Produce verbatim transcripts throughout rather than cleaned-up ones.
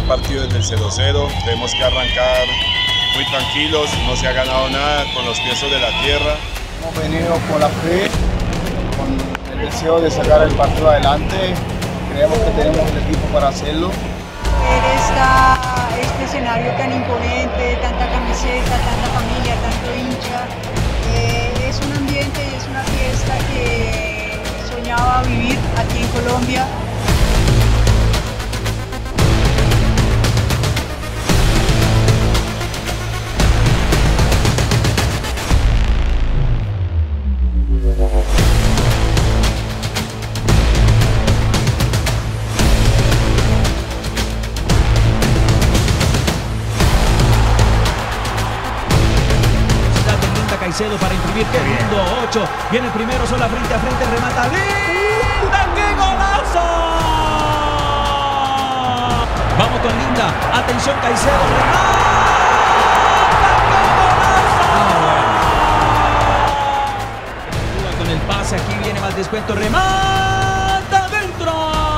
partido desde el cero cero, tenemos que arrancar muy tranquilos, no se ha ganado nada, con los pies sobre la tierra. Hemos venido con la fe, con el deseo de sacar el partido adelante, creemos que tenemos el equipo para hacerlo. Ver esta, este escenario tan imponente, tanta camiseta, tanta familia, tanto hincha, eh, es un ambiente y es una fiesta que soñaba vivir aquí en Colombia. Caicedo para imprimir, qué lindo, ocho, viene primero, sola frente a frente, remata, ¡linda, qué golazo! Vamos con Linda, atención Caicedo, remata, qué golazo. Con el pase, aquí viene más descuento, remata, dentro.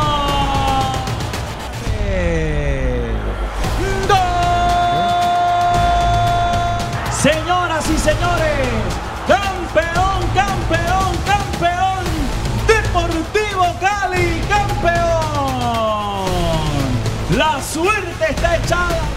Eh. ¡Gol! Señoras y señores, campeón, campeón, campeón, Deportivo Cali, campeón. La suerte está echada.